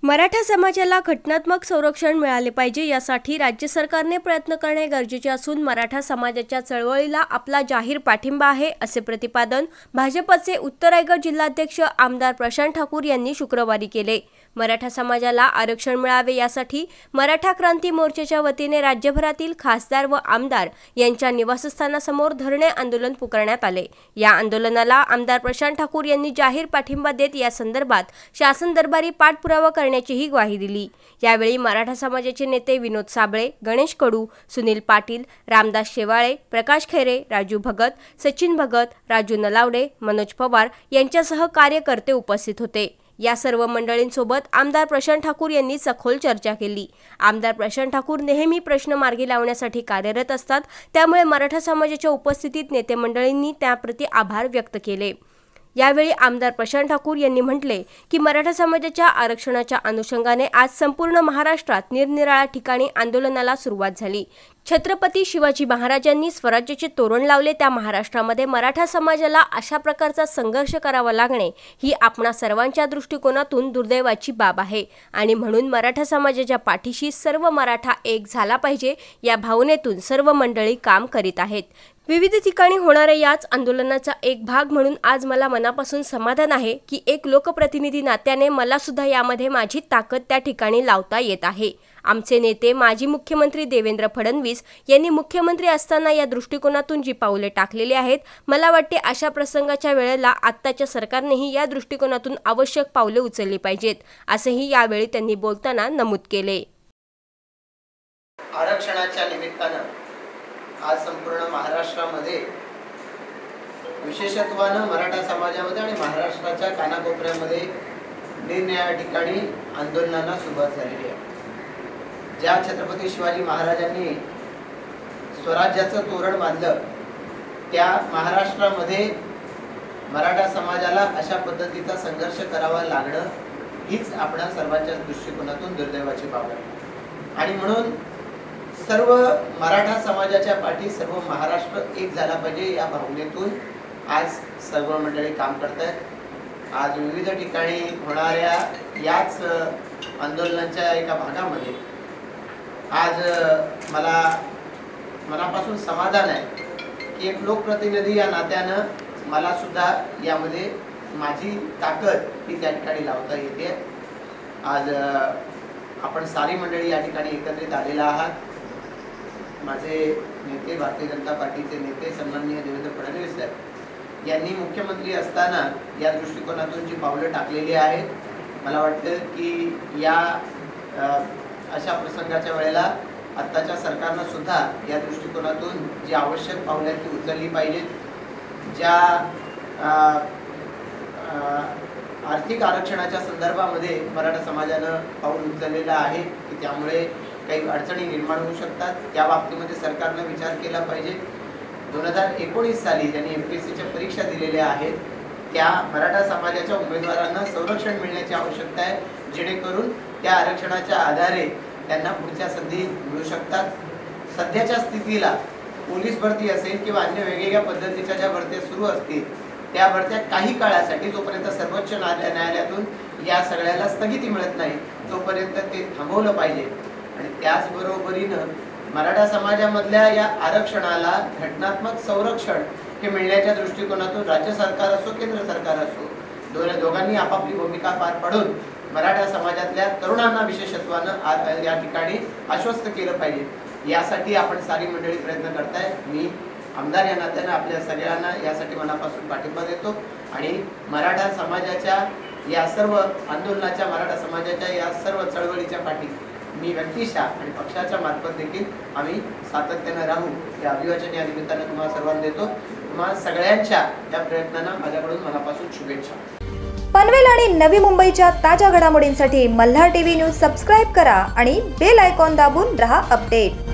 मराठा समाजाला घटनात्मक संरक्षण मिळाले पाहिजे यासाठी राज्य सरकारने प्रयत्न करणे गरजेचे असून मराठा समाजाच्या चळवळीला आपला जाहीर पाठिंबा आहे, असे प्रतिपादन भाजपचे उत्तर रायगड जिल्हाध्यक्ष आमदार प्रशांत ठाकूर यांनी शुक्रवारी केले। मराठा समाजाला आरक्षण मिळावे यासाठी मराठा क्रांती मोर्चाच्या वतीने राज्यभरातील खासदार व आमदार यांच्या निवासस्थानासमोर धरणे आंदोलन पुकारण्यात आले। या आंदोलनाला आमदार प्रशांत ठाकूर यांनी जाहीर पाठिंबा देत या संदर्भात शासन दरबारी पाठपुरावा करण्याचीही ग्वाही दिली। यावेळी मराठा समाजाचे नेते विनोद साबळे, गणेश कडू, सुनील पाटील, रामदास शेवाळे, प्रकाश खैरे, राजू भगत, सचिन भगत, राजू नलावडे, मनोज पवार यांच्यासह कार्यकर्ते उपस्थित होते। या सर्व मंडळींसोबत आमदार प्रशांत ठाकूर यांनी सखोल चर्चा केली। आमदार प्रशांत ठाकूर नेहमी प्रश्न मार्गी लावण्यासाठी कार्यरत असतात, त्यामुळे मराठा समाजाच्या उपस्थितीत नेते मंडळींनी त्याप्रती आभार व्यक्त केले। यावेळी आमदार प्रशांत ठाकूर यांनी म्हटले की मराठा समाजाच्या आरक्षणाच्या अनुषंगाने आज संपूर्ण महाराष्ट्रात निरनिराळ्या ठिकाणी आंदोलनाला सुरुवात झाली। छत्रपती शिवाजी महाराजांनी स्वराज्याचे तोरण लावले, त्या महाराष्ट्रामध्ये मराठा समाजाला अशा प्रकारचा संघर्ष करावा लागणे ही आपणा सर्वांच्या दृष्टिकोनातून दुर्दैवाची बाब आहे आणि म्हणून मराठा समाजाच्या पाठीशी सर्व मराठा एक झाला पाहिजे या भावनेतून सर्व मंडळी काम करीत आहेत। विविध ठिकाणी होणाऱ्या याच आंदोलनाचा एक भाग म्हणून आज मला मनापासून समाधान आहे की एक लोकप्रतिनिधी नात्याने मला सुद्धा यामध्ये माझी ताकद त्या ठिकाणी लावता येत आहे। आमचे नेते माजी मुख्यमंत्री देवेंद्र फडणवीस यांनी मुख्यमंत्री असताना या दृष्टिकोनातून जी पावले टाकलेली आहेत, मला वाटते अशा प्रसंगाच्या वेळेला आत्ताच्या सरकारनेही या दृष्टिकोनातून आवश्यक पावले उचलली पाहिजेत, असेही यावेळी त्यांनी बोलताना नमूद केले। आरक्षणाच्या निमित्तानं आज संपूर्ण महाराष्ट्रामध्ये विशेषत्वानं मराठा समाजामध्ये आणि महाराष्ट्राच्या कानाकोपऱ्यामध्ये निरनिराळ्या ठिकाणी आंदोलनांना सुरुवात झालेली आहे। ज्या छत्रपती शिवाजी महाराजांनी स्वराज्याचं तोरण बांधलं, त्या महाराष्ट्रामध्ये मराठा समाजाला अशा पद्धतीचा संघर्ष करावा लागणं हीच आपणा सर्वांच्या दृष्टिकोनातून दुर्दैवाची बाब आहे आणि म्हणून सर्व मराठा समाजाच्या पाठी सर्व महाराष्ट्र एक झाला पाहिजे या भावनेतून आज सर्व मंडळी काम करत आहेत। आज विविध ठिकाणी होणाऱ्या याच आंदोलनाच्या एका भागामध्ये आज मला मनापासून समाधान आहे की एक लोकप्रतिनिधी या नात्यानं मला सुद्धा यामध्ये माझी ताकद ही त्या ठिकाणी लावता येते। आज आपण सारी मंडळी या ठिकाणी एकत्रित आलेला आहात। माझे नेते भारतीय जनता पार्टीचे नेते सन्माननीय देवेंद्र फडणवीस साहेब यांनी मुख्यमंत्री असताना या दृष्टिकोनातून जी पावलं टाकलेली आहेत, मला वाटतं की या अशा प्रसंगाच्या वेळेला आत्ताच्या सरकारनं सुद्धा या दृष्टिकोनातून जी आवश्यक पावले ती उचलली पाहिजेत। ज्या आर्थिक आरक्षणाच्या संदर्भामध्ये मराठा समाजानं पाऊल उचललेलं आहे की त्यामुळे काही अडचणी निर्माण होऊ शकतात, त्या बाबतीमध्ये सरकारनं विचार केला पाहिजे। 2019 साली ज्यांनी MPSCच्या परीक्षा दिलेल्या आहेत त्या मराठा समाजाच्या उमेदवारांना संरक्षण मिळण्याची आवश्यकता आहे, जेणेकरून त्या आरक्षणाच्या आधारे त्यांना पुढच्या संधी मिळू शकतात। सध्याच्या स्थितीला पोलीस भरती असेल किंवा अन्य वेगवेगळ्या पद्धतीच्या ज्या भरत्या सुरू असतील त्या भरत्या काही काळासाठी जोपर्यंत सर्वोच्च न्यायालयातून या सगळ्याला स्थगिती मिळत नाही तोपर्यंत ते थांबवलं पाहिजे आणि त्याचबरोबरीनं मराठा समाजामधल्या या आरक्षणाला घटनात्मक संरक्षण हे मिळण्याच्या दृष्टिकोनातून राज्य सरकार असो केंद्र सरकार असो दोघांनी आपापली भूमिका पार पाडून मराठा समाजातल्या तरुणांना विशेषत्वानं या ठिकाणी आश्वस्त केलं पाहिजे। यासाठी आपण सारी मंडळी प्रयत्न करताय। मी आमदार या नात्यानं आपल्या सगळ्यांना यासाठी मनापासून पाठिंबा देतो आणि मराठा समाजाच्या या सर्व आंदोलनाच्या मराठा समाजाच्या या सर्व चळवळीच्या पाठी मी व्यक्तिशः आणि पक्षाच्या मार्फत देखील आम्ही सातत्यानं राहू या अभिवाचन या निमित्तानं तुम्हाला सर्वांना देतो। तुम्हा सगळ्यांच्या या प्रयत्नांना माझ्याकडून मनापासून शुभेच्छा। पनवेल आणि नवी मुंबईच्या ताज्या घडामोडींसाठी मल्हार टीव्ही न्यूज सबस्क्राइब करा आणि बेल आयकॉन दाबून रहा अपडेट।